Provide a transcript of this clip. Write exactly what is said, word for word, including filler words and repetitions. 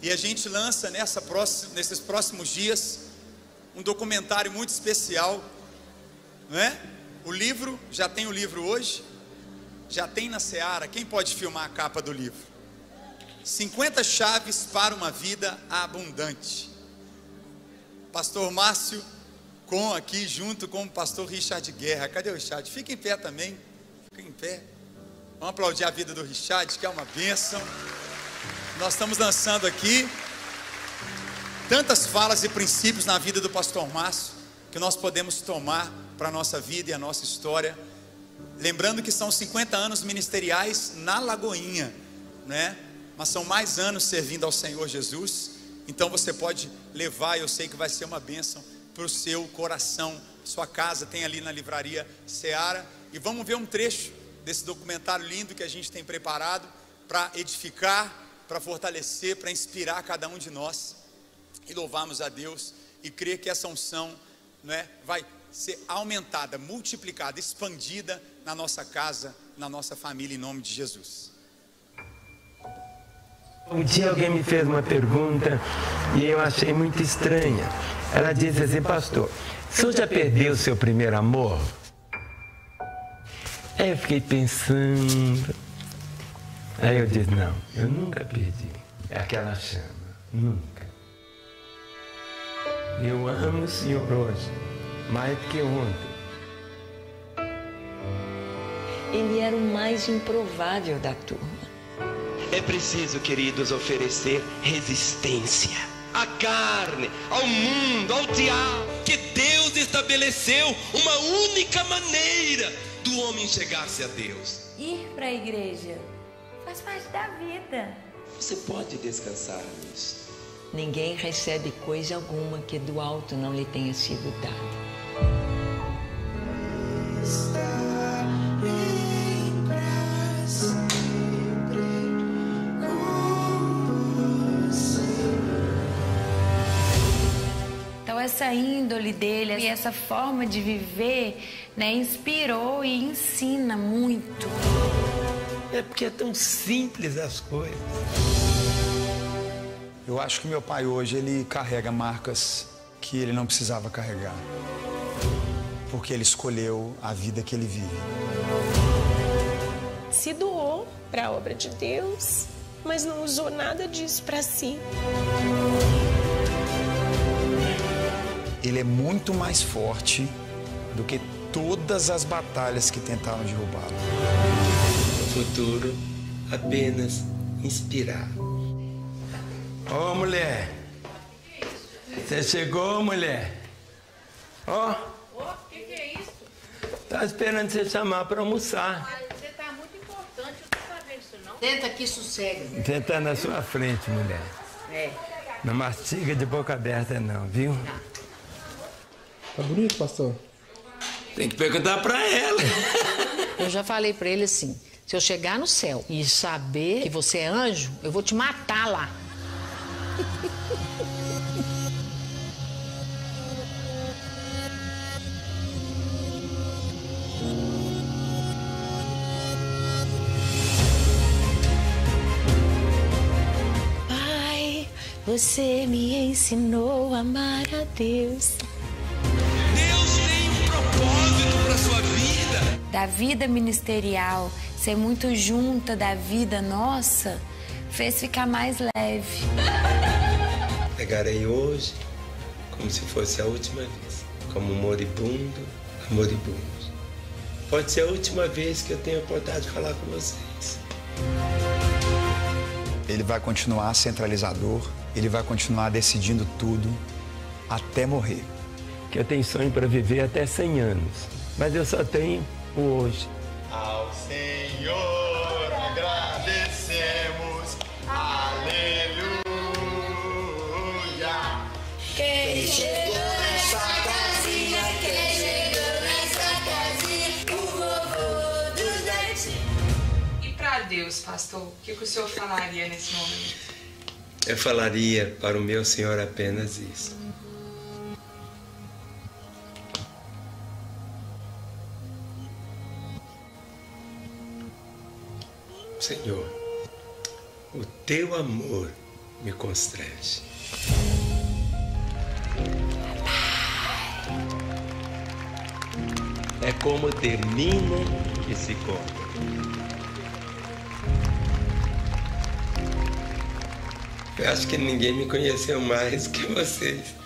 E a gente lança nessa próxima, nesses próximos dias um documentário muito especial, não é? O livro, já tem o livro hoje, já tem na Seara. Quem pode filmar a capa do livro? cinquenta chaves para uma vida abundante. Pastor Márcio com aqui junto com o pastor Richard Guerra. Cadê o Richard? Fica em pé também. Fica em pé. Vamos aplaudir a vida do Richard, que é uma bênção. Nós estamos lançando aqui tantas falas e princípios na vida do pastor Márcio que nós podemos tomar para a nossa vida e a nossa história. Lembrando que são cinquenta anos ministeriais na Lagoinha, né? Mas são mais anos servindo ao Senhor Jesus. Então você pode levar, eu sei que vai ser uma bênção para o seu coração. Sua casa tem ali na livraria Seara. E vamos ver um trecho desse documentário lindo que a gente tem preparado para edificar, para fortalecer, para inspirar cada um de nós. E louvarmos a Deus e crer que essa unção, né, vai ser aumentada, multiplicada, expandida na nossa casa, na nossa família, em nome de Jesus. Um dia alguém me fez uma pergunta e eu achei muito estranha. Ela disse assim: pastor, o senhor já perdeu o seu primeiro amor? Aí eu fiquei pensando. Aí eu disse: não, eu nunca perdi. É aquela chama, nunca. Eu amo o Senhor hoje, mais do que ontem. Ele era o mais improvável da turma. É preciso, queridos, oferecer resistência à carne, ao mundo, ao diabo. Que Deus estabeleceu uma única maneira do homem chegar-se a Deus. Ir para a igreja faz parte da vida. Você pode descansar nisso. Ninguém recebe coisa alguma que do alto não lhe tenha sido dada. Essa índole dele e essa forma de viver, né, inspirou e ensina muito. É porque é tão simples as coisas. Eu acho que meu pai hoje, ele carrega marcas que ele não precisava carregar, porque ele escolheu a vida que ele vive. Se doou para a obra de Deus, mas não usou nada disso para si. Ele é muito mais forte do que todas as batalhas que tentaram derrubá-lo. O futuro apenas inspirar. Ô, mulher! Você chegou, mulher? Ó! Ô, o que que é isso? Tá esperando você chamar para almoçar. Mas você tá muito importante, eu tô sabendo isso não. Senta aqui, sossega. Você tá na sua frente, mulher. É. Não mastiga de boca aberta não, viu? Tá. Tá bonito, pastor? Tem que perguntar pra ela. Eu já falei pra ele assim, se eu chegar no céu e saber que você é anjo, eu vou te matar lá. Pai, você me ensinou a amar a Deus. Para sua vida. Da vida ministerial, ser muito junta da vida nossa, fez ficar mais leve. Pegarei hoje como se fosse a última vez, como um moribundo, moribundo. Pode ser a última vez que eu tenho a oportunidade de falar com vocês. Ele vai continuar centralizador, ele vai continuar decidindo tudo até morrer. Que eu tenho sonho para viver até cem anos, mas eu só tenho o hoje. Ao Senhor agradecemos, aleluia. Quem chegou nessa casinha, quem chegou nessa casinha, o vovô dos netinhos. E para Deus, pastor, o que, que o senhor falaria nesse momento? Eu falaria para o meu Senhor apenas isso. Senhor, o teu amor me constrange. É como termina que se conta. Eu acho que ninguém me conheceu mais que vocês.